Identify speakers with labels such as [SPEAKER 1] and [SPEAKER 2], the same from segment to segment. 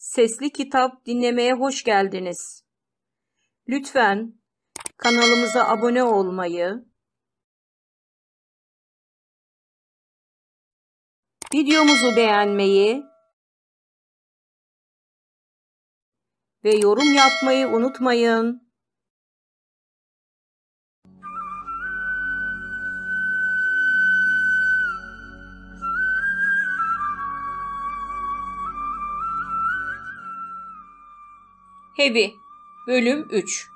[SPEAKER 1] Sesli kitap dinlemeye hoş geldiniz. Lütfen kanalımıza abone olmayı, videomuzu beğenmeyi ve yorum yapmayı unutmayın. Heavy Bölüm 3.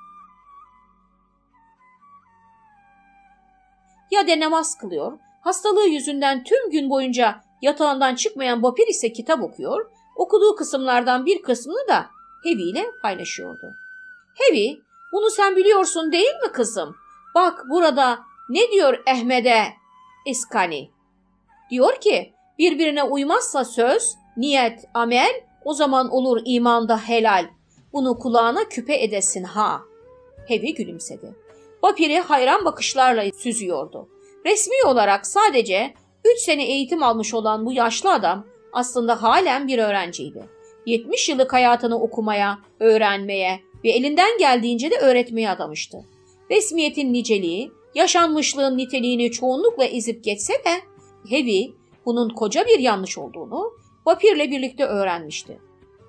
[SPEAKER 1] Yade namaz kılıyor, hastalığı yüzünden tüm gün boyunca yatağından çıkmayan Bapir ise kitap okuyor, okuduğu kısımlardan bir kısmını da Heavy ile paylaşıyordu. Heavy, bunu sen biliyorsun değil mi kızım? Bak burada ne diyor Ahmed'e İskani? Diyor ki birbirine uymazsa söz, niyet, amel o zaman olur imanda helal. Bunu kulağına küpe edesin ha. Heavy gülümsedi. Bapir'i hayran bakışlarla süzüyordu. Resmi olarak sadece 3 sene eğitim almış olan bu yaşlı adam aslında halen bir öğrenciydi. 70 yıllık hayatını okumaya, öğrenmeye ve elinden geldiğince de öğretmeye adamıştı. Resmiyetin niceliği, yaşanmışlığın niteliğini çoğunlukla ezip geçse de Heavy bunun koca bir yanlış olduğunu Bapir'le birlikte öğrenmişti.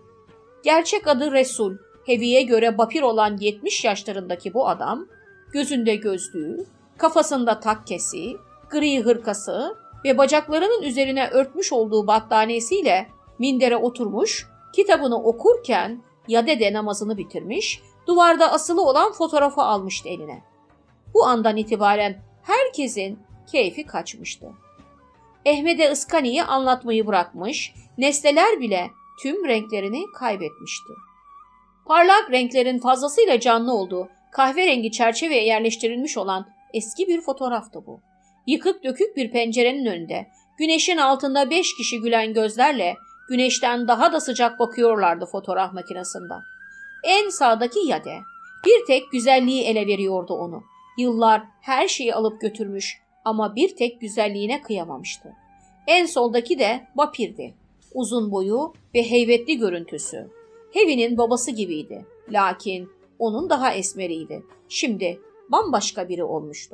[SPEAKER 1] Gerçek adı Resul. Heavy'ye göre Bapir olan 70 yaşlarındaki bu adam, gözünde gözlüğü, kafasında takkesi, gri hırkası ve bacaklarının üzerine örtmüş olduğu battaniyesiyle mindere oturmuş, kitabını okurken yadede namazını bitirmiş, duvarda asılı olan fotoğrafı almıştı eline. Bu andan itibaren herkesin keyfi kaçmıştı. Ahmed'e Iskani'yi anlatmayı bırakmış, nesneler bile tüm renklerini kaybetmişti. Parlak renklerin fazlasıyla canlı olduğu kahverengi çerçeveye yerleştirilmiş olan eski bir fotoğraftı bu. Yıkık dökük bir pencerenin önünde, güneşin altında 5 kişi gülen gözlerle güneşten daha da sıcak bakıyorlardı fotoğraf makinesinde. En sağdaki Yade, bir tek güzelliği ele veriyordu onu. Yıllar her şeyi alıp götürmüş ama bir tek güzelliğine kıyamamıştı. En soldaki de Bapir'di. Uzun boyu ve heybetli görüntüsü. Heavy'nin babası gibiydi. Lakin onun daha esmeriydi. Şimdi bambaşka biri olmuştu.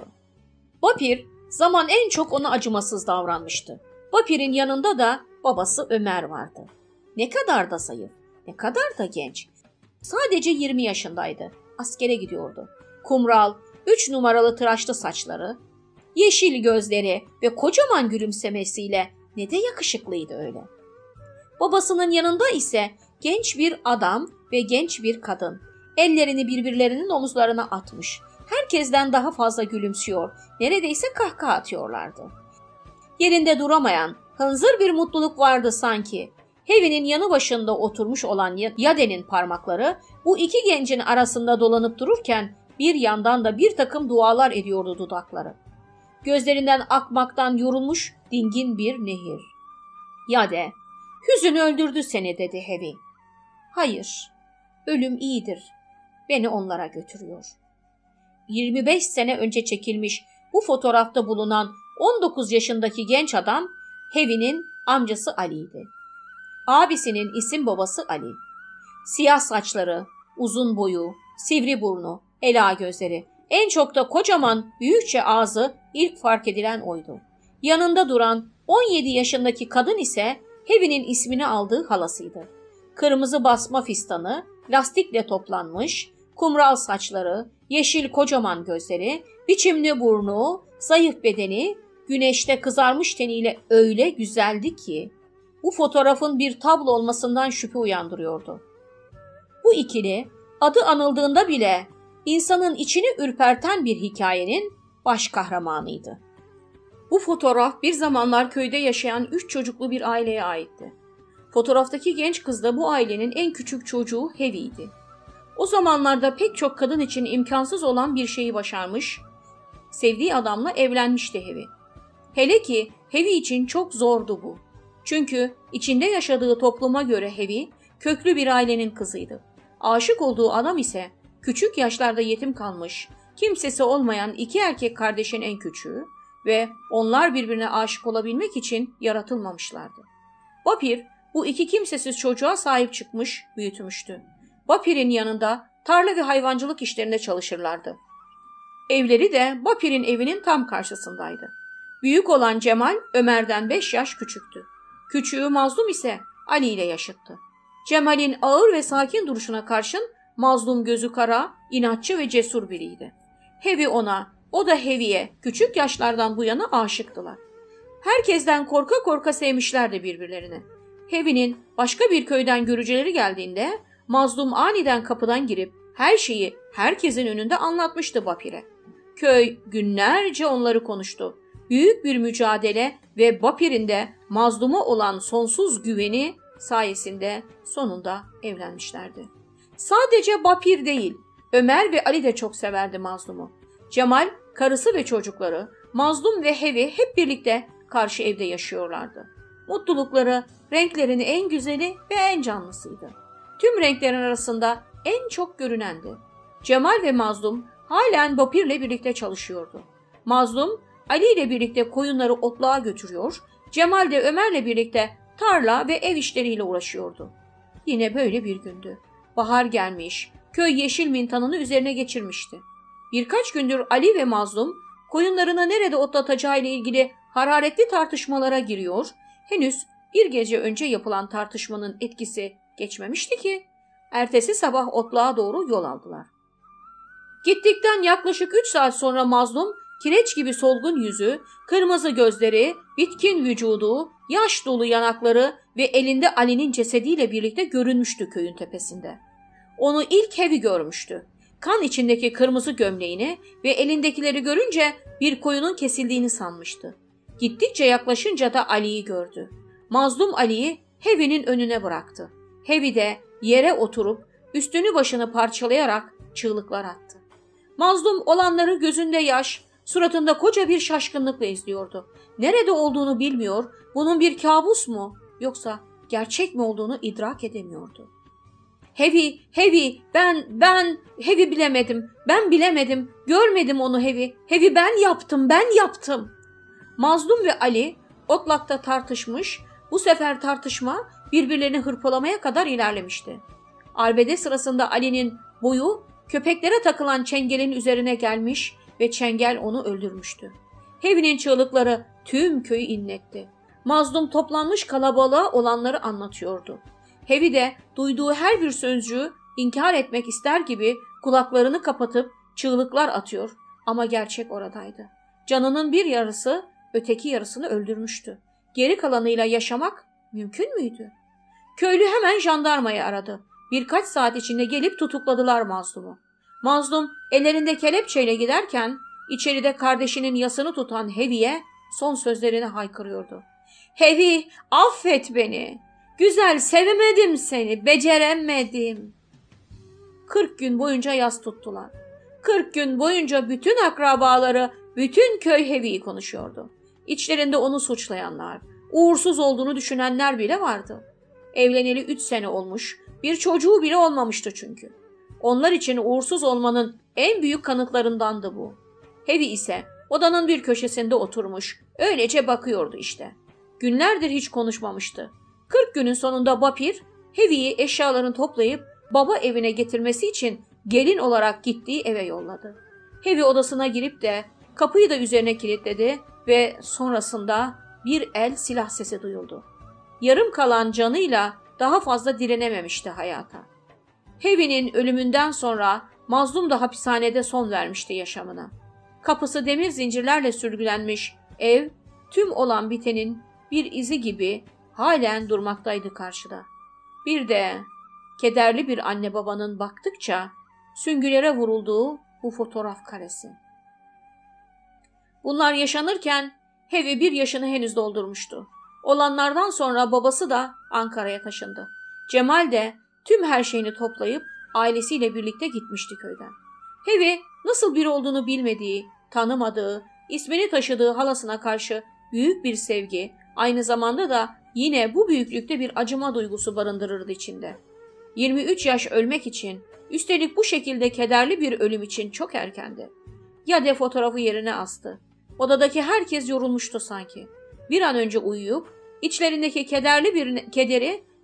[SPEAKER 1] Bapir zaman en çok ona acımasız davranmıştı. Bapir'in yanında da babası Ömer vardı. Ne kadar da zayıf, ne kadar da genç. Sadece 20 yaşındaydı. Askere gidiyordu. Kumral, 3 numaralı tıraşlı saçları, yeşil gözleri ve kocaman gülümsemesiyle ne de yakışıklıydı öyle. Babasının yanında ise genç bir adam ve genç bir kadın. Ellerini birbirlerinin omuzlarına atmış. Herkesten daha fazla gülümsüyor, neredeyse kahkaha atıyorlardı. Yerinde duramayan, hınzır bir mutluluk vardı sanki. Heavy'nin yanı başında oturmuş olan Yade'nin parmakları bu iki gencin arasında dolanıp dururken bir yandan da bir takım dualar ediyordu dudakları. Gözlerinden akmaktan yorulmuş dingin bir nehir. Yade, hüzün öldürdü seni dedi Heavy. Hayır, ölüm iyidir. Beni onlara götürüyor. 25 sene önce çekilmiş bu fotoğrafta bulunan 19 yaşındaki genç adam Heavy'nin amcası Ali'ydi. Abisinin isim babası Ali. Siyah saçları, uzun boyu, sivri burnu, ela gözleri, en çok da kocaman büyükçe ağzı ilk fark edilen oydu. Yanında duran 17 yaşındaki kadın ise Heavy'nin ismini aldığı halasıydı. Kırmızı basma fistanı, lastikle toplanmış, kumral saçları, yeşil kocaman gözleri, biçimli burnu, zayıf bedeni, güneşte kızarmış teniyle öyle güzeldi ki bu fotoğrafın bir tablo olmasından şüphe uyandırıyordu. Bu ikili adı anıldığında bile insanın içini ürperten bir hikayenin baş kahramanıydı. Bu fotoğraf bir zamanlar köyde yaşayan 3 çocuklu bir aileye aitti. Fotoğraftaki genç kız da bu ailenin en küçük çocuğu Heavy'ydi. O zamanlarda pek çok kadın için imkansız olan bir şeyi başarmış, sevdiği adamla evlenmişti Heavy. Hele ki Heavy için çok zordu bu. Çünkü içinde yaşadığı topluma göre Heavy, köklü bir ailenin kızıydı. Aşık olduğu adam ise küçük yaşlarda yetim kalmış, kimsesi olmayan 2 erkek kardeşin en küçüğü ve onlar birbirine aşık olabilmek için yaratılmamışlardı. Bapir bu iki kimsesiz çocuğa sahip çıkmış, büyütmüştü. Bapir'in yanında tarla ve hayvancılık işlerinde çalışırlardı. Evleri de Bapir'in evinin tam karşısındaydı. Büyük olan Cemal Ömer'den 5 yaş küçüktü. Küçüğü Mazlum ise Ali ile yaşıttı. Cemal'in ağır ve sakin duruşuna karşın Mazlum gözü kara, inatçı ve cesur biriydi. Hevi ona, o da Hevi'ye küçük yaşlardan bu yana aşıktılar. Herkesten korka korka sevmişlerdi birbirlerini. Hevi'nin başka bir köyden görücüleri geldiğinde Mazlum aniden kapıdan girip her şeyi herkesin önünde anlatmıştı Bapir'e. Köy günlerce onları konuştu. Büyük bir mücadele ve Bapir'in de Mazlum'a olan sonsuz güveni sayesinde sonunda evlenmişlerdi. Sadece Bapir değil, Ömer ve Ali de çok severdi Mazlum'u. Cemal, karısı ve çocukları, Mazlum ve Hevi hep birlikte karşı evde yaşıyorlardı. Mutlulukları, renklerini en güzeli ve en canlısıydı. Tüm renklerin arasında en çok görünendi. Cemal ve Mazlum halen Bapir'le birlikte çalışıyordu. Mazlum, Ali ile birlikte koyunları otluğa götürüyor, Cemal de Ömer'le birlikte tarla ve ev işleriyle uğraşıyordu. Yine böyle bir gündü. Bahar gelmiş, köy yeşil mintanını üzerine geçirmişti. Birkaç gündür Ali ve Mazlum koyunlarını nerede otlatacağı ile ilgili hararetli tartışmalara giriyor, henüz bir gece önce yapılan tartışmanın etkisi geçmemişti ki, ertesi sabah otluğa doğru yol aldılar. Gittikten yaklaşık 3 saat sonra Mazlum, kireç gibi solgun yüzü, kırmızı gözleri, bitkin vücudu, yaş dolu yanakları ve elinde Ali'nin cesediyle birlikte görünmüştü köyün tepesinde. Onu ilk Hevi görmüştü. Kan içindeki kırmızı gömleğini ve elindekileri görünce bir koyunun kesildiğini sanmıştı. Gittikçe yaklaşınca da Ali'yi gördü. Mazlum Ali'yi Hevi'nin önüne bıraktı. Hevi de yere oturup üstünü başını parçalayarak çığlıklar attı. Mazlum olanları gözünde yaş, suratında koca bir şaşkınlıkla izliyordu. Nerede olduğunu bilmiyor, bunun bir kabus mu yoksa gerçek mi olduğunu idrak edemiyordu. Hevi, ben Hevi bilemedim, ben bilemedim, görmedim onu Hevi ben yaptım. Mazlum ve Ali otlakta tartışmış, bu sefer tartışma birbirlerini hırpalamaya kadar ilerlemişti. Arbede sırasında Ali'nin boyu köpeklere takılan çengelin üzerine gelmiş ve çengel onu öldürmüştü. Hevi'nin çığlıkları tüm köyü inletti. Mazlum toplanmış kalabalığa olanları anlatıyordu. Hevi de duyduğu her bir sözcüğü inkar etmek ister gibi kulaklarını kapatıp çığlıklar atıyor ama gerçek oradaydı. Canının bir yarısı öteki yarısını öldürmüştü. Geri kalanıyla yaşamak mümkün müydü? Köylü hemen jandarmayı aradı. Birkaç saat içinde gelip tutukladılar Mazlum'u. Mazlum ellerinde kelepçeyle giderken içeride kardeşinin yasını tutan Hevi'ye son sözlerini haykırıyordu. Hevi, affet beni. Güzel sevemedim seni, beceremedim. 40 gün boyunca yas tuttular. 40 gün boyunca bütün akrabaları, bütün köy Hevi'yi konuşuyordu. İçlerinde onu suçlayanlar, uğursuz olduğunu düşünenler bile vardı. Evleneli 3 sene olmuş, bir çocuğu bile olmamıştı çünkü. Onlar için uğursuz olmanın en büyük kanıtlarındandı bu. Hevi ise odanın bir köşesinde oturmuş, öylece bakıyordu işte. Günlerdir hiç konuşmamıştı. 40 günün sonunda Bapir, Hevi'yi eşyalarını toplayıp baba evine getirmesi için gelin olarak gittiği eve yolladı. Hevi odasına girip de kapıyı da üzerine kilitledi ve sonrasında bir el silah sesi duyuldu. Yarım kalan canıyla daha fazla direnememişti hayata. Hevi'nin ölümünden sonra Mazlum da hapishanede son vermişti yaşamına. Kapısı demir zincirlerle sürgülenmiş ev, tüm olan bitenin bir izi gibi halen durmaktaydı karşıda. Bir de kederli bir anne babanın baktıkça süngülere vurulduğu bu fotoğraf karesi. Bunlar yaşanırken Hevi 1 yaşını henüz doldurmuştu. Olanlardan sonra babası da Ankara'ya taşındı. Cemal de tüm her şeyini toplayıp ailesiyle birlikte gitmişti köyden. Hevi nasıl biri olduğunu bilmediği, tanımadığı, ismini taşıdığı halasına karşı büyük bir sevgi, aynı zamanda da yine bu büyüklükte bir acıma duygusu barındırırdı içinde. 23 yaş ölmek için, üstelik bu şekilde kederli bir ölüm için çok erkendi. Yade fotoğrafı yerine astı. Odadaki herkes yorulmuştu sanki. Bir an önce uyuyup, içlerindeki kederi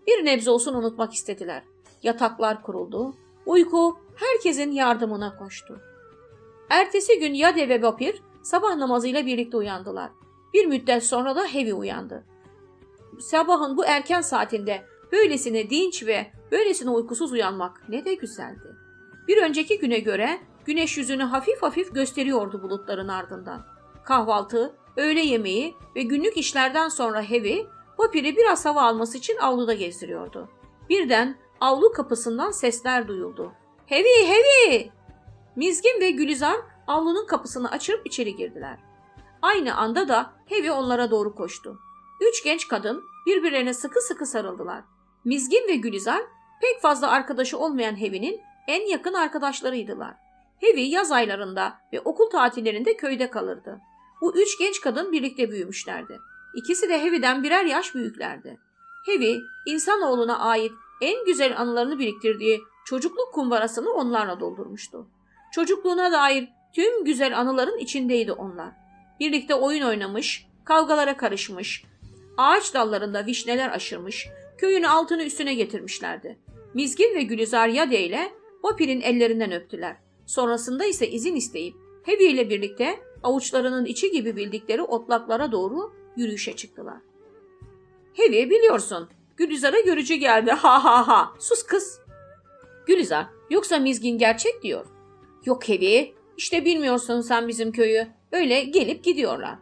[SPEAKER 1] Bir nebze olsun unutmak istediler. Yataklar kuruldu. Uyku herkesin yardımına koştu. Ertesi gün Yade ve Vapir sabah namazıyla birlikte uyandılar. Bir müddet sonra da Hevi uyandı. Sabahın bu erken saatinde böylesine dinç ve böylesine uykusuz uyanmak ne de güzeldi. Bir önceki güne göre güneş yüzünü hafif hafif gösteriyordu bulutların ardından. Kahvaltı, öğle yemeği ve günlük işlerden sonra Hevi, Vapir'i biraz hava alması için avluda gezdiriyordu. Birden avlu kapısından sesler duyuldu. "Hevi, Hevi!" Mizgin ve Gülizar avlunun kapısını açıp içeri girdiler. Aynı anda da Hevi onlara doğru koştu. 3 genç kadın birbirlerine sıkı sıkı sarıldılar. Mizgin ve Gülizar pek fazla arkadaşı olmayan Hevi'nin en yakın arkadaşlarıydılar. Hevi yaz aylarında ve okul tatillerinde köyde kalırdı. Bu 3 genç kadın birlikte büyümüşlerdi. İkisi de Hevi'den birer yaş büyüklerdi. Hevi, insanoğluna ait en güzel anılarını biriktirdiği çocukluk kumbarasını onlarla doldurmuştu. Çocukluğuna dair tüm güzel anıların içindeydi onlar. Birlikte oyun oynamış, kavgalara karışmış, ağaç dallarında vişneler aşırmış, köyün altını üstüne getirmişlerdi. Mizgin ve Gülizar Yade ile Vapir'in ellerinden öptüler. Sonrasında ise izin isteyip Hevi ile birlikte avuçlarının içi gibi bildikleri otlaklara doğru yürüyüşe çıktılar. Hevi, biliyorsun, Gülizar'a görücü geldi, ha ha ha. Sus kız. Gülizar, yoksa Mizgin gerçek diyor. Yok Hevi, işte bilmiyorsun sen bizim köyü. Öyle gelip gidiyorlar.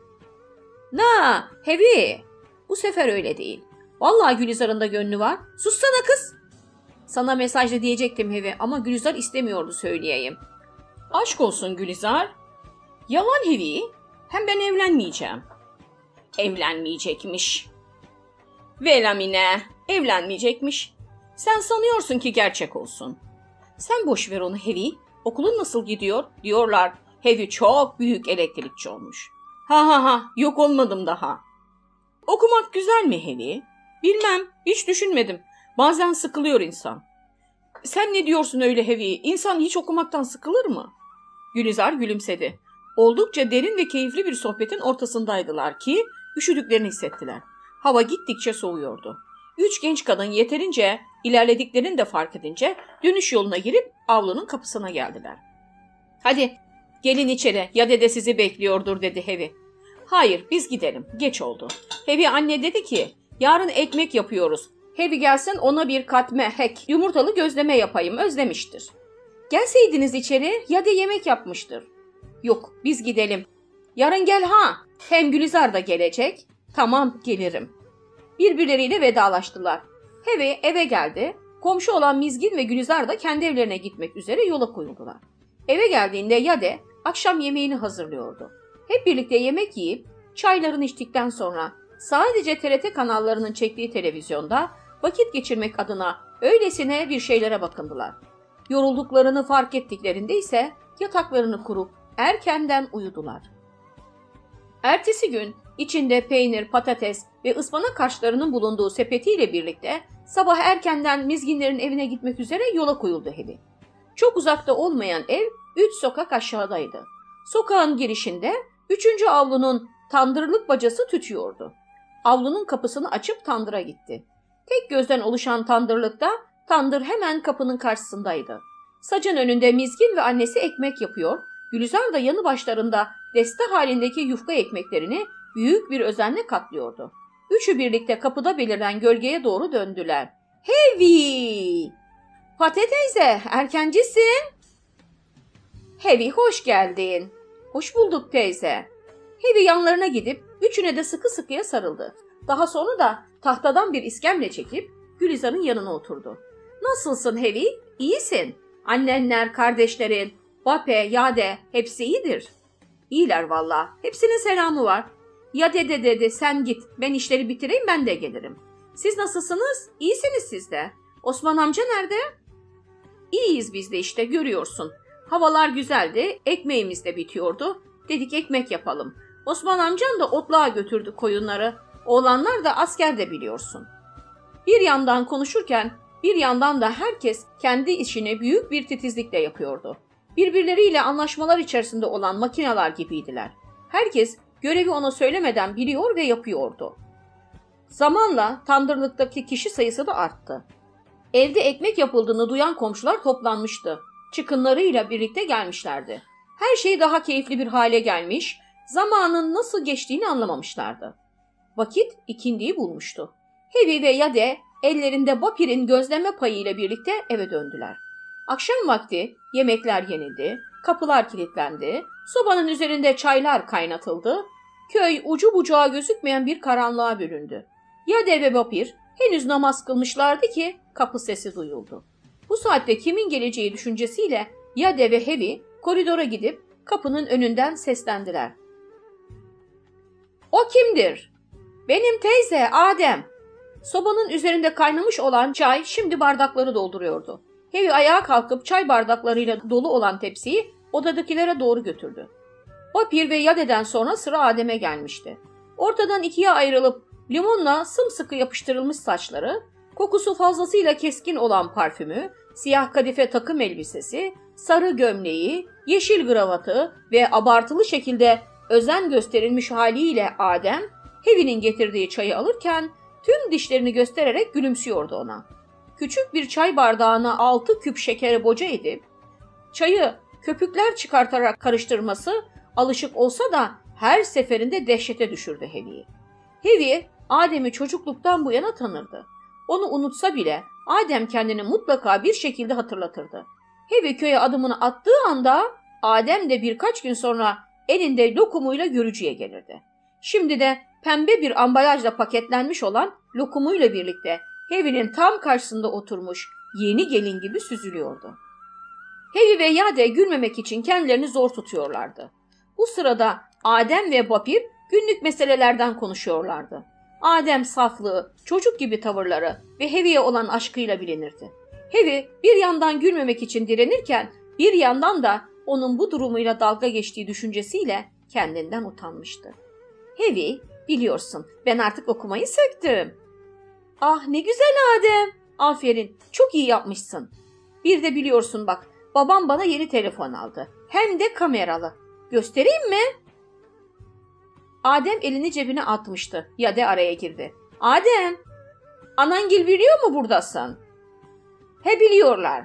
[SPEAKER 1] Na Hevi, bu sefer öyle değil. Vallahi Gülizar'ın da gönlü var. Sussana kız. Sana mesajla diyecektim Hevi ama Gülizar istemiyordu söyleyeyim. Aşk olsun Gülizar. Yalan Hevi. Hem ben evlenmeyeceğim. Evlenmeyecekmiş. Velamine, evlenmeyecekmiş. Sen sanıyorsun ki gerçek olsun. Sen boş ver onu Hevi. Okulun nasıl gidiyor? Diyorlar Hevi çok büyük elektrikçi olmuş. Ha ha ha, yok olmadım daha. Okumak güzel mi Hevi? Bilmem, hiç düşünmedim. Bazen sıkılıyor insan. Sen ne diyorsun öyle Hevi? İnsan hiç okumaktan sıkılır mı? Gülizar gülümsedi. Oldukça derin ve keyifli bir sohbetin ortasındaydılar ki üşüdüklerini hissettiler. Hava gittikçe soğuyordu. 3 genç kadın yeterince ilerlediklerini de fark edince dönüş yoluna girip avlunun kapısına geldiler. Hadi gelin içeri, ya dede sizi bekliyordur dedi Hevi. Hayır, biz gidelim, geç oldu. Hevi anne dedi ki yarın ekmek yapıyoruz. Hevi gelsin ona bir katme yumurtalı gözleme yapayım, özlemiştir. Gelseydiniz içeri, ya da yemek yapmıştır. Yok, biz gidelim. Yarın gel ha. Hem Gülizar da gelecek. Tamam, gelirim. Birbirleriyle vedalaştılar. Hevi eve geldi. Komşu olan Mizgin ve Gülizar da kendi evlerine gitmek üzere yola koyuldular. Eve geldiğinde Yade akşam yemeğini hazırlıyordu. Hep birlikte yemek yiyip çaylarını içtikten sonra sadece TRT kanallarının çektiği televizyonda vakit geçirmek adına öylesine bir şeylere bakındılar. Yorulduklarını fark ettiklerinde ise yataklarını kurup erkenden uyudular. Ertesi gün içinde peynir, patates ve ıspanak harçlarının bulunduğu sepetiyle birlikte sabah erkenden Mizginlerin evine gitmek üzere yola koyuldu Hevi. Çok uzakta olmayan ev 3 sokak aşağıdaydı. Sokağın girişinde 3. avlunun tandırlık bacası tütüyordu. Avlunun kapısını açıp tandıra gitti. Tek gözden oluşan tandırlıkta tandır hemen kapının karşısındaydı. Sacın önünde Mizgin ve annesi ekmek yapıyor, Gülizar da yanı başlarında deste halindeki yufka ekmeklerini büyük bir özenle katlıyordu. Üçü birlikte kapıda beliren gölgeye doğru döndüler. Hevi! Fatih teyze, erkencisin. Hevi, hoş geldin. Hoş bulduk teyze. Hevi yanlarına gidip üçüne de sıkı sıkıya sarıldı. Daha sonra da tahtadan bir iskemle çekip Gülizar'ın yanına oturdu. Nasılsın Hevi? İyisin. Annenler, kardeşlerin, Vape, Yade hepsi iyidir. İyiler valla. Hepsinin selamı var. Ya dede dedi sen git. Ben işleri bitireyim ben de gelirim. Siz nasılsınız? İyisiniz siz de. Osman amca nerede? İyiyiz biz de işte görüyorsun. Havalar güzeldi. Ekmeğimiz de bitiyordu. Dedik ekmek yapalım. Osman amcan da otluğa götürdü koyunları. Oğlanlar da askerde biliyorsun. Bir yandan konuşurken bir yandan da herkes kendi işini büyük bir titizlikle yapıyordu. Birbirleriyle anlaşmalar içerisinde olan makineler gibiydiler. Herkes görevi ona söylemeden biliyor ve yapıyordu. Zamanla tandırlıktaki kişi sayısı da arttı. Evde ekmek yapıldığını duyan komşular toplanmıştı. Çıkınlarıyla birlikte gelmişlerdi. Her şey daha keyifli bir hale gelmiş, zamanın nasıl geçtiğini anlamamışlardı. Vakit ikindiyi bulmuştu. Hevi ve Yade ellerinde Bapir'in gözleme payı ile birlikte eve döndüler. Akşam vakti yemekler yenildi, kapılar kilitlendi, sobanın üzerinde çaylar kaynatıldı. Köy ucu bucağı gözükmeyen bir karanlığa büründü. Yade ve Bapir henüz namaz kılmışlardı ki kapı sesi duyuldu. Bu saatte kimin geleceği düşüncesiyle Yade ve Hevi koridora gidip kapının önünden seslendiler. "O kimdir?" "Benim teyze, Adem." Sobanın üzerinde kaynamış olan çay şimdi bardakları dolduruyordu. Hevi ayağa kalkıp çay bardaklarıyla dolu olan tepsiyi odadakilere doğru götürdü. Bapir ve Yade'den sonra sıra Adem'e gelmişti. Ortadan ikiye ayrılıp limonla sımsıkı yapıştırılmış saçları, kokusu fazlasıyla keskin olan parfümü, siyah kadife takım elbisesi, sarı gömleği, yeşil kravatı ve abartılı şekilde özen gösterilmiş haliyle Adem, Hevi'nin getirdiği çayı alırken tüm dişlerini göstererek gülümsüyordu ona. Küçük bir çay bardağına 6 küp şekeri boca edip, çayı köpükler çıkartarak karıştırması alışık olsa da her seferinde dehşete düşürdü Hevi'yi. Hevi, Adem'i çocukluktan bu yana tanırdı. Onu unutsa bile Adem kendini mutlaka bir şekilde hatırlatırdı. Hevi köye adımını attığı anda Adem de birkaç gün sonra elinde lokumuyla görücüye gelirdi. Şimdi de pembe bir ambalajla paketlenmiş olan lokumuyla birlikte Hevi'nin tam karşısında oturmuş yeni gelin gibi süzülüyordu. Hevi ve Yade gülmemek için kendilerini zor tutuyorlardı. Bu sırada Adem ve Bapir günlük meselelerden konuşuyorlardı. Adem saflığı, çocuk gibi tavırları ve Hevi'ye olan aşkıyla bilinirdi. Hevi bir yandan gülmemek için direnirken bir yandan da onun bu durumuyla dalga geçtiği düşüncesiyle kendinden utanmıştı. Hevi, biliyorsun ben artık okumayı söktüm. Ah ne güzel Adem. Aferin, çok iyi yapmışsın. Bir de biliyorsun bak, babam bana yeni telefon aldı. Hem de kameralı. Göstereyim mi? Adem elini cebine atmıştı. Yade araya girdi. Adem, anangil biliyor mu buradasın? He biliyorlar.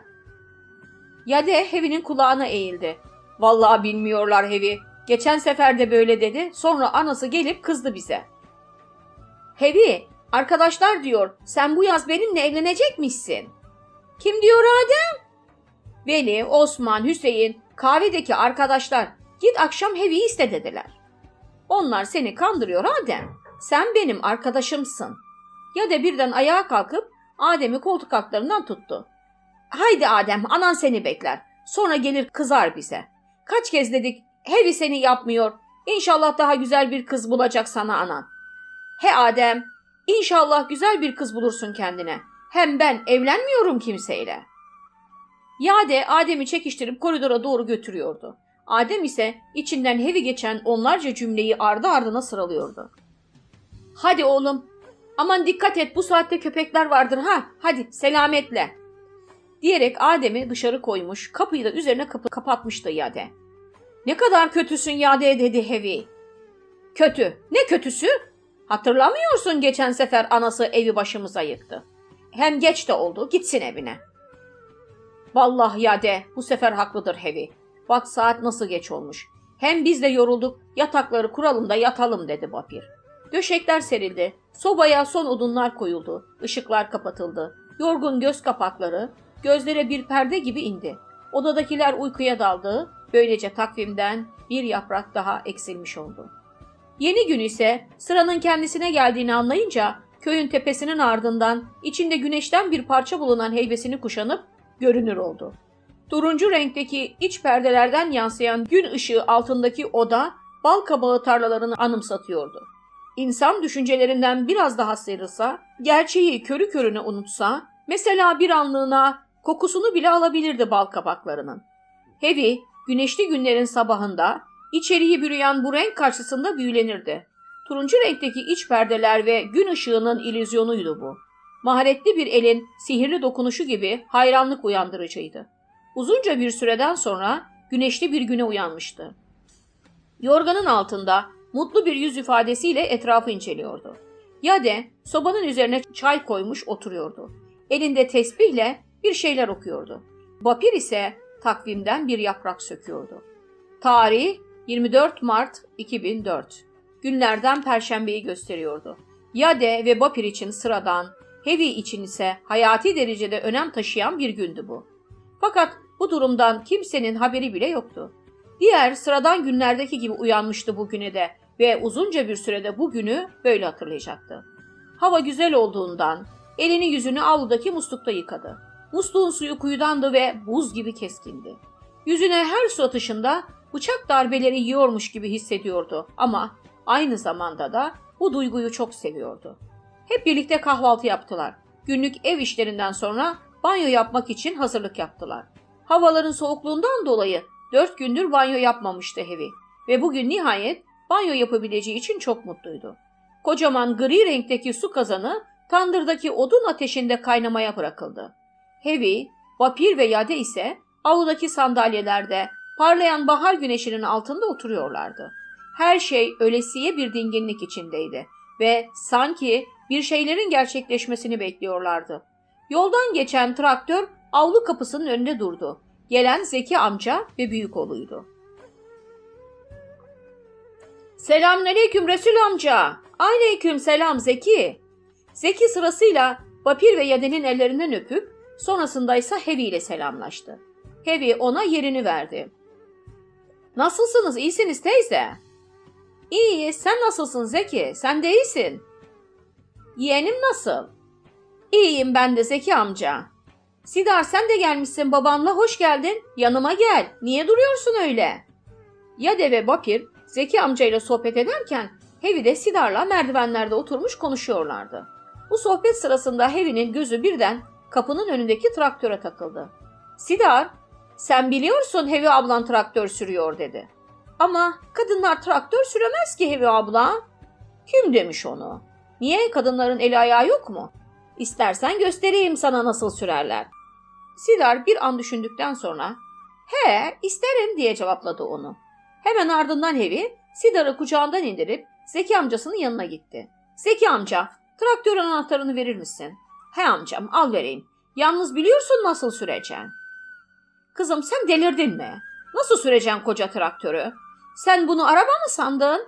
[SPEAKER 1] Yade Hevi'nin kulağına eğildi. Vallahi bilmiyorlar Hevi. Geçen sefer de böyle dedi. Sonra anası gelip kızdı bize. Hevi, arkadaşlar diyor sen bu yaz benimle evlenecekmişsin. Kim diyor Adem? Veli, Osman, Hüseyin, kahvedeki arkadaşlar git akşam Hevi'yi iste dediler. Onlar seni kandırıyor Adem. Sen benim arkadaşımsın. Ya da birden ayağa kalkıp Adem'i koltuk altlarından tuttu. Haydi Adem, anan seni bekler. Sonra gelir kızar bize. Kaç kez dedik Hevi seni yapmıyor. İnşallah daha güzel bir kız bulacak sana anan. He Adem, inşallah güzel bir kız bulursun kendine. Hem ben evlenmiyorum kimseyle. Yade Adem'i çekiştirip koridora doğru götürüyordu. Adem ise içinden Hevi geçen onlarca cümleyi ardı ardına sıralıyordu. Hadi oğlum, aman dikkat et bu saatte köpekler vardır ha, hadi selametle. Diyerek Adem'i dışarı koymuş, kapıyı da üzerine kapatmıştı Yade. Ne kadar kötüsün Yade dedi Hevi. Kötü, ne kötüsü? Hatırlamıyorsun geçen sefer anası evi başımıza yıktı. Hem geç de oldu, gitsin evine. Vallahi Yade, bu sefer haklıdır Hevi. Bak saat nasıl geç olmuş. Hem biz de yorulduk, yatakları kuralım da yatalım dedi Bapir. Döşekler serildi, sobaya son odunlar koyuldu, ışıklar kapatıldı. Yorgun göz kapakları gözlere bir perde gibi indi. Odadakiler uykuya daldı, böylece takvimden bir yaprak daha eksilmiş oldu. Yeni gün ise sıranın kendisine geldiğini anlayınca köyün tepesinin ardından içinde güneşten bir parça bulunan heybesini kuşanıp görünür oldu. Turuncu renkteki iç perdelerden yansıyan gün ışığı altındaki oda bal kabağı tarlalarını anımsatıyordu. İnsan düşüncelerinden biraz daha sıyrılsa, gerçeği körü körüne unutsa, mesela bir anlığına kokusunu bile alabilirdi bal kabaklarının. Hevi, güneşli günlerin sabahında içeriği bürüyen bu renk karşısında büyülenirdi. Turuncu renkteki iç perdeler ve gün ışığının illüzyonuydu bu. Maharetli bir elin sihirli dokunuşu gibi hayranlık uyandırıcıydı. Uzunca bir süreden sonra güneşli bir güne uyanmıştı. Yorganın altında mutlu bir yüz ifadesiyle etrafı inceliyordu. Yade sobanın üzerine çay koymuş oturuyordu. Elinde tesbihle bir şeyler okuyordu. Bapir ise takvimden bir yaprak söküyordu. Tarih 24 Mart 2004. Günlerden Perşembeyi gösteriyordu. Yade ve Bapir için sıradan, Hevi için ise hayati derecede önem taşıyan bir gündü bu. Fakat bu durumdan kimsenin haberi bile yoktu. Diğer sıradan günlerdeki gibi uyanmıştı bugüne de ve uzunca bir sürede bu günü böyle hatırlayacaktı. Hava güzel olduğundan elini yüzünü avludaki muslukta yıkadı. Musluğun suyu kuyudandı ve buz gibi keskindi. Yüzüne her su atışında bıçak darbeleri yiyormuş gibi hissediyordu ama aynı zamanda da bu duyguyu çok seviyordu. Hep birlikte kahvaltı yaptılar. Günlük ev işlerinden sonra banyo yapmak için hazırlık yaptılar. Havaların soğukluğundan dolayı 4 gündür banyo yapmamıştı Hevi ve bugün nihayet banyo yapabileceği için çok mutluydu. Kocaman gri renkteki su kazanı tandırdaki odun ateşinde kaynamaya bırakıldı. Hevi, Bapir ve Yade ise avludaki sandalyelerde parlayan bahar güneşinin altında oturuyorlardı. Her şey ölesiye bir dinginlik içindeydi ve sanki bir şeylerin gerçekleşmesini bekliyorlardı. Yoldan geçen traktör avlu kapısının önünde durdu. Gelen Zeki amca ve büyük oğluydu. "Selamünaleyküm Resul amca." "Aleyküm selam Zeki." Zeki sırasıyla Bapir ve Yade'nin ellerinden öpüp sonrasında ise Hevi ile selamlaştı. Hevi ona yerini verdi. "Nasılsınız, iyisiniz teyze?" "İyi, sen nasılsın Zeki? Sen de iyisin." "Yeğenim nasıl?" "İyiyim ben de Zeki amca." "Sidar sen de gelmişsin babanla, hoş geldin. Yanıma gel. Niye duruyorsun öyle?" Yade ve Bapir Zeki amcayla sohbet ederken Hevi de Sidar'la merdivenlerde oturmuş konuşuyorlardı. Bu sohbet sırasında Hevi'nin gözü birden kapının önündeki traktöre takıldı. "Sidar, sen biliyorsun Hevi ablan traktör sürüyor," dedi. "Ama kadınlar traktör süremez ki Hevi abla." "Kim demiş onu? Niye, kadınların eli ayağı yok mu? İstersen göstereyim sana nasıl sürerler." Sidar bir an düşündükten sonra "He, isterim," diye cevapladı onu. Hemen ardından Hevi Sidar'ı kucağından indirip Zeki amcasının yanına gitti. "Zeki amca, traktörün anahtarını verir misin?" "He amcam, al vereyim. Yalnız biliyorsun nasıl süreceksin." "Kızım sen delirdin mi? Nasıl süreceksin koca traktörü? Sen bunu araba mı sandın?"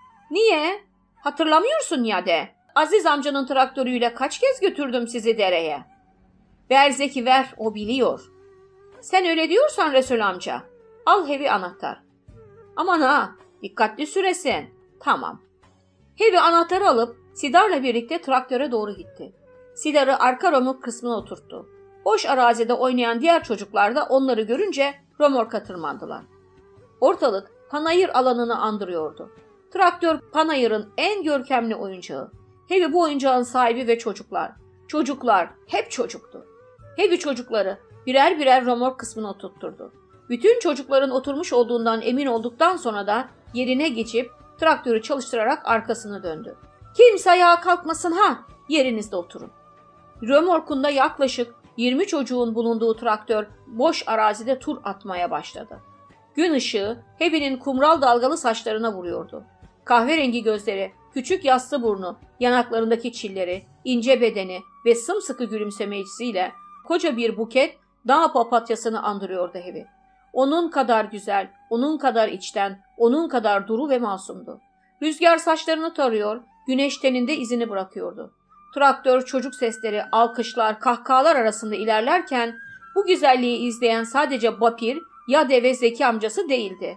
[SPEAKER 1] "Niye? Hatırlamıyorsun ya de. Aziz amcanın traktörüyle kaç kez götürdüm sizi dereye." "Ver Zeki ver, o biliyor." "Sen öyle diyorsan Resul amca, al Hevi anahtar." "Aman ha, dikkatli süresin." "Tamam." Hevi anahtarı alıp Sidar'la birlikte traktöre doğru gitti. Sidar'ı arka römork kısmına oturttu. Boş arazide oynayan diğer çocuklar da onları görünce römorka tırmandılar. Ortalık panayır alanını andırıyordu. Traktör panayırın en görkemli oyuncağı. Hevi bu oyuncağın sahibi ve çocuklar. Çocuklar hep çocuktu. Hevi çocukları birer birer römork kısmına oturtturdu. Bütün çocukların oturmuş olduğundan emin olduktan sonra da yerine geçip traktörü çalıştırarak arkasını döndü. "Kimse ayağa kalkmasın ha, yerinizde oturun." Römorkunda yaklaşık 20 çocuğun bulunduğu traktör boş arazide tur atmaya başladı. Gün ışığı Hevi'nin kumral dalgalı saçlarına vuruyordu. Kahverengi gözleri, küçük yassı burnu, yanaklarındaki çilleri, ince bedeni ve sımsıkı gülümsemesiyle koca bir buket dağ papatyasını andırıyordu Hevi. Onun kadar güzel, onun kadar içten, onun kadar duru ve masumdu. Rüzgar saçlarını tarıyor, güneş teninde izini bırakıyordu. Traktör çocuk sesleri, alkışlar, kahkahalar arasında ilerlerken bu güzelliği izleyen sadece Bapir, Yade ve Zeki amcası değildi.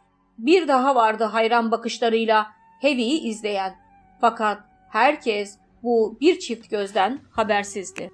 [SPEAKER 1] Bir daha vardı hayran bakışlarıyla Hevi'yi izleyen. Fakat herkes bu bir çift gözden habersizdi.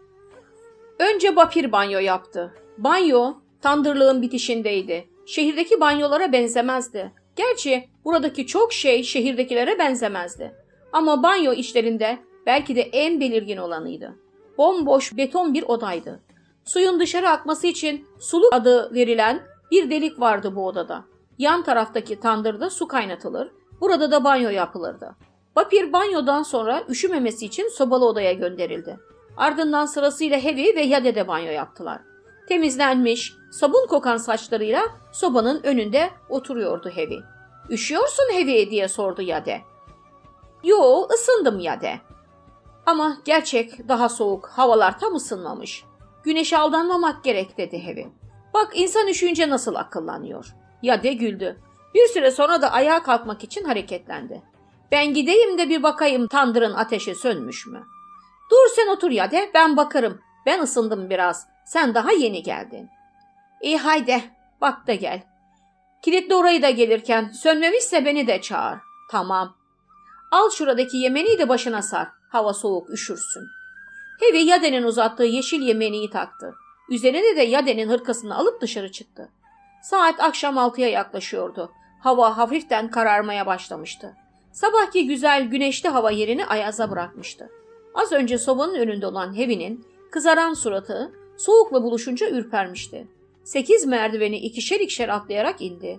[SPEAKER 1] Önce Bapir banyo yaptı. Banyo tandırlığın bitişindeydi. Şehirdeki banyolara benzemezdi. Gerçi buradaki çok şey şehirdekilere benzemezdi. Ama banyo işlerinde belki de en belirgin olanıydı. Bomboş beton bir odaydı. Suyun dışarı akması için suluk adı verilen bir delik vardı bu odada. Yan taraftaki tandırda su kaynatılır, burada da banyo yapılırdı. Bapir banyodan sonra üşümemesi için sobalı odaya gönderildi. Ardından sırasıyla Hevi ve Yade de banyo yaptılar. Temizlenmiş, sabun kokan saçlarıyla sobanın önünde oturuyordu Hevi. "Üşüyorsun Hevi?" diye sordu Yade. "Yo, ısındım Yade." Ama gerçek daha soğuk, havalar tam ısınmamış. Güneşe aldanmamak gerek dedi Hevi. Bak insan üşüyünce nasıl akıllanıyor. Yade güldü. Bir süre sonra da ayağa kalkmak için hareketlendi. Ben gideyim de bir bakayım tandırın ateşi sönmüş mü? Dur sen otur Yade, ben bakarım. Ben ısındım biraz. Sen daha yeni geldin. İyi haydi, bak da gel. Kilitle orayı da gelirken sönmemişse beni de çağır. Tamam. Al şuradaki yemeniyi de başına sar. Hava soğuk, üşürsün. Hevi Yade'nin uzattığı yeşil yemeniyi taktı. Üzerine de Yade'nin hırkasını alıp dışarı çıktı. Saat akşam 6'ya yaklaşıyordu. Hava hafiften kararmaya başlamıştı. Sabahki güzel güneşli hava yerini ayaza bırakmıştı. Az önce sobanın önünde olan Hevi'nin kızaran suratı soğukla buluşunca ürpermişti. 8 merdiveni ikişer atlayarak indi.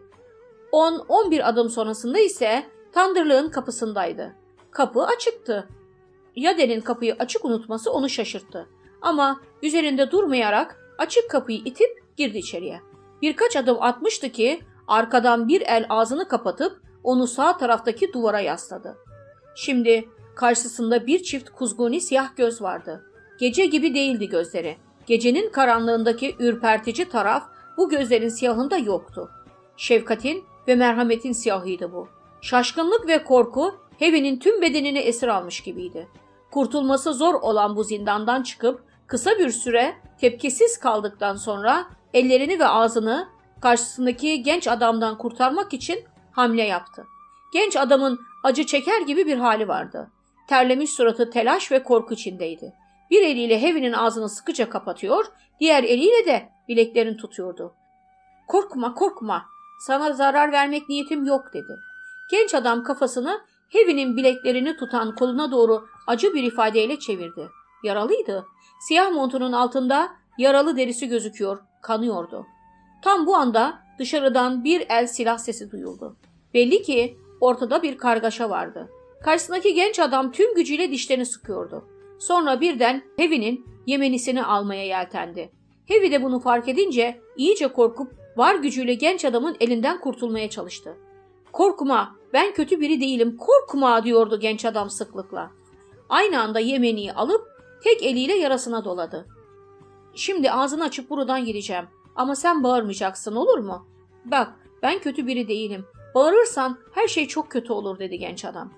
[SPEAKER 1] 10-11 adım sonrasında ise tandırlığın kapısındaydı. Kapı açıktı. Yade'nin kapıyı açık unutması onu şaşırttı. Ama üzerinde durmayarak açık kapıyı itip girdi içeriye. Birkaç adım atmıştı ki arkadan bir el ağzını kapatıp onu sağ taraftaki duvara yasladı. Şimdi karşısında bir çift kuzguni siyah göz vardı. Gece gibi değildi gözleri. Gecenin karanlığındaki ürpertici taraf bu gözlerin siyahında yoktu. Şefkatin ve merhametin siyahıydı bu. Şaşkınlık ve korku Hevi'nin tüm bedenini esir almış gibiydi. Kurtulması zor olan bu zindandan çıkıp kısa bir süre tepkisiz kaldıktan sonra ellerini ve ağzını karşısındaki genç adamdan kurtarmak için hamle yaptı. Genç adamın acı çeker gibi bir hali vardı. Terlemiş suratı telaş ve korku içindeydi. Bir eliyle Hevi'nin ağzını sıkıca kapatıyor, diğer eliyle de bileklerini tutuyordu. "Korkma, korkma. Sana zarar vermek niyetim yok," dedi. Genç adam kafasını Hevi'nin bileklerini tutan koluna doğru acı bir ifadeyle çevirdi. Yaralıydı. Siyah montunun altında yaralı derisi gözüküyor, kanıyordu. Tam bu anda dışarıdan bir el silah sesi duyuldu. Belli ki ortada bir kargaşa vardı. Karşısındaki genç adam tüm gücüyle dişlerini sıkıyordu. Sonra birden Hevi'nin yemenisini almaya yeltendi. Hevi de bunu fark edince iyice korkup var gücüyle genç adamın elinden kurtulmaya çalıştı. "Korkma, ben kötü biri değilim, korkma," diyordu genç adam sıklıkla. Aynı anda yemeniyi alıp tek eliyle yarasına doladı. "Şimdi ağzını açıp buradan gireceğim ama sen bağırmayacaksın, olur mu? Bak, ben kötü biri değilim. Bağırırsan her şey çok kötü olur," dedi genç adam.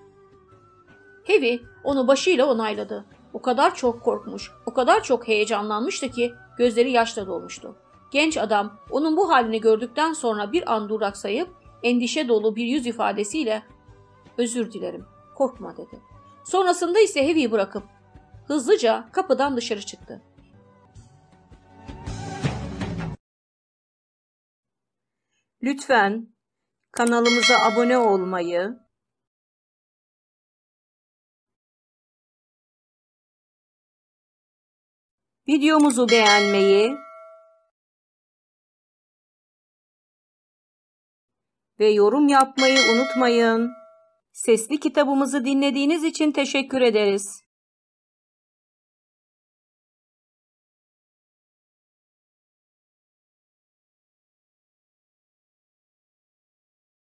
[SPEAKER 1] Hevi onu başıyla onayladı. O kadar çok korkmuş, o kadar çok heyecanlanmıştı ki gözleri yaşla dolmuştu. Genç adam onun bu halini gördükten sonra bir an duraksayıp endişe dolu bir yüz ifadesiyle "Özür dilerim, korkma," dedi. Sonrasında ise Hevi'yi bırakıp hızlıca kapıdan dışarı çıktı.
[SPEAKER 2] Lütfen kanalımıza abone olmayı, videomuzu beğenmeyi ve yorum yapmayı unutmayın. Sesli kitabımızı dinlediğiniz için teşekkür ederiz.